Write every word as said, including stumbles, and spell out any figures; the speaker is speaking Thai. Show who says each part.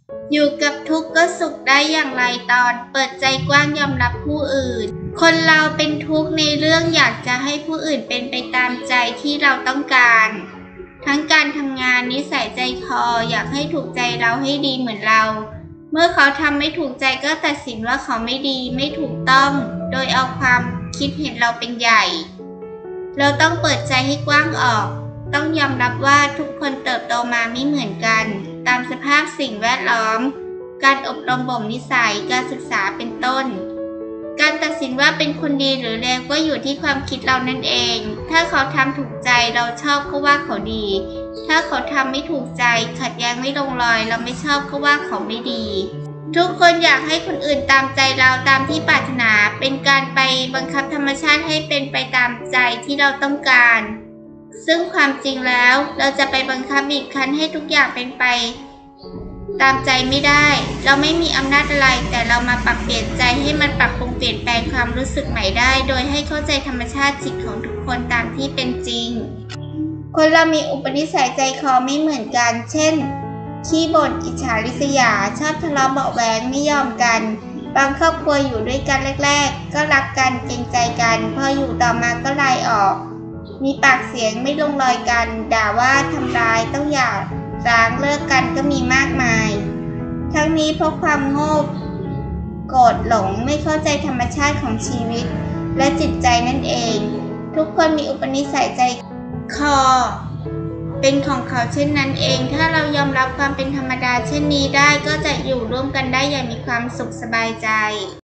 Speaker 1: อยู่กับทุกข์ก็สุขได้อย่างไรตอนเปิดใจกว้างยอมรับผู้อื่นคนเราเป็นทุกข์ในเรื่องอยากจะให้ผู้อื่นเป็นไปตามใจที่เราต้องการทั้งการทำงานนิสัยใจคออยากให้ถูกใจเราให้ดีเหมือนเราเมื่อเขาทำไม่ถูกใจก็ตัดสินว่าเขาไม่ดีไม่ถูกต้องโดยเอาความคิดเห็นเราเป็นใหญ่เราต้องเปิดใจให้กว้างออกต้องยอมรับว่าทุกคนเติบโตมาไม่เหมือนกันตามสภาพสิ่งแวดล้อมการอบรมบ่มนิสัยการศึกษาเป็นต้นการตัดสินว่าเป็นคนดีหรือเลวก็อยู่ที่ความคิดเรานั่นเองถ้าเขาทำถูกใจเราชอบก็ว่าเขาดีถ้าเขาทำไม่ถูกใจขัดแย้งไม่ลงรอยเราไม่ชอบก็ว่าเขาไม่ดีทุกคนอยากให้คนอื่นตามใจเราตามที่ปรารถนาเป็นการไปบังคับธรรมชาติให้เป็นไปตามใจที่เราต้องการซึ่งความจริงแล้วเราจะไปบังคับบีบคั้นให้ทุกอย่างเป็นไปตามใจไม่ได้เราไม่มีอำนาจอะไรแต่เรามาปรับเปลี่ยนใจให้มันปรับปรุงเปลี่ยนแปลงความรู้สึกใหม่ได้โดยให้เข้าใจธรรมชาติจิตของทุกคนตามที่เป็นจริงคนเรามีอุปนิสัยใจคอไม่เหมือนกันเช่นขี้บ่นอิจฉาริษยาชอบทะเลาะเบาะแว้งไม่ยอมกันบางครอบครัวอยู่ด้วยกันแรกๆก็รักกันเกรงใจกันพออยู่ต่อมาก็ลายออกมีปากเสียงไม่ลงรอยกันด่าว่าทำร้ายต้องหย่าร้างเลิกกันก็มีมากมายทั้งนี้เพราะความโง่โกรธหลงไม่เข้าใจธรรมชาติของชีวิตและจิตใจนั่นเองทุกคนมีอุปนิสัยใจคอเป็นของเขาเช่นนั้นเองถ้าเรายอมรับความเป็นธรรมดาเช่นนี้ได้ก็จะอยู่ร่วมกันได้อย่างมีความสุขสบายใจ